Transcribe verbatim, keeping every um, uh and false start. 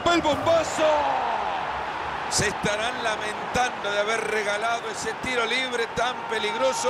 ¡Va el bombazo! Se estarán lamentando de haber regalado ese tiro libre tan peligroso.